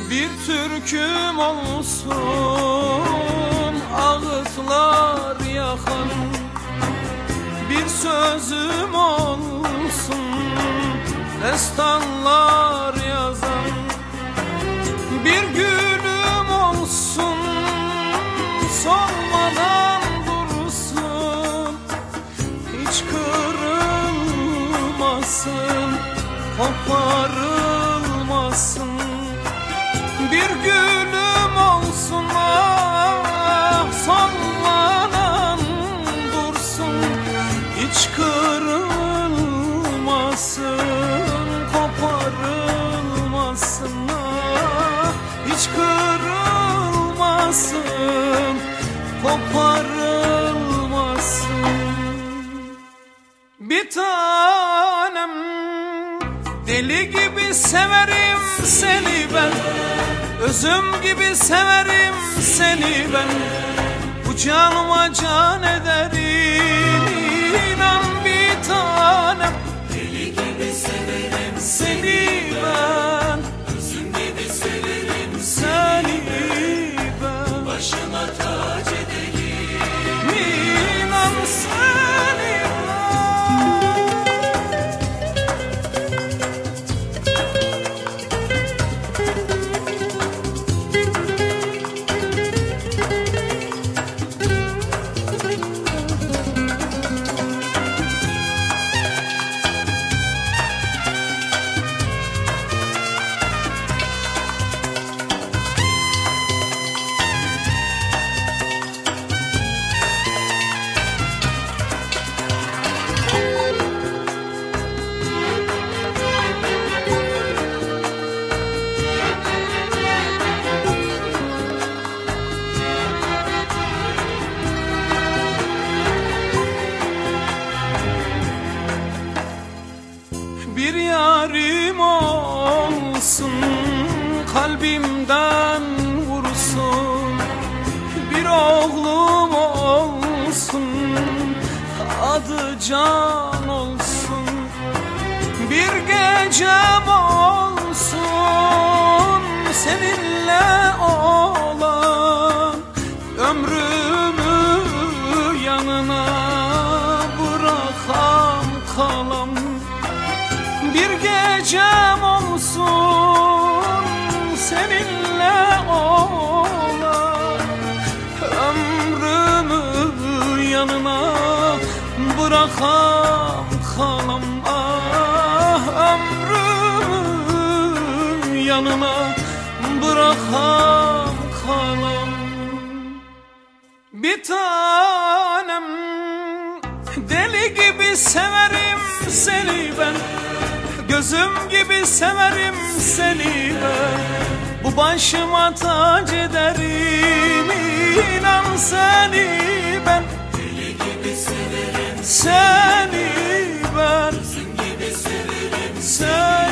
Bir türküm olsun ağıtlar yakan, bir sözüm olsun destanlar yazan, bir gülüm olsun solmadan dursun, hiç kırılmasın, koparılmasın. Bir gülüm olsun solmadan dursun, hiç kırılmasın, koparılmasın. Hiç kırılmasın, koparılmasın. Bir tanem, deli gibi severim seni ben, özüm gibi severim seni ben. Bu canıma can ederim, inan bir tanem. Deli gibi severim seni ben, özüm gibi severim seni ben. Başıma tac ederim, inan seni ben. Bir yarim olsun, kalbimden vursun. Bir oğlum olsun, adı Can olsun. Bir gecem olsun, seninle olan. Ömrümü yanına bırakam kalam. Bir gecem olsun seninle olan. Ömrümü yanına bırakam kalam. Ah, ömrümü yanına bırakam kalam. Bir tanem, deli gibi severim seni ben, gözüm gibi severim seni ben. Bu başıma tac ederim, inan seni ben. deli gibi severim Seni ben, özüm gibi severim seni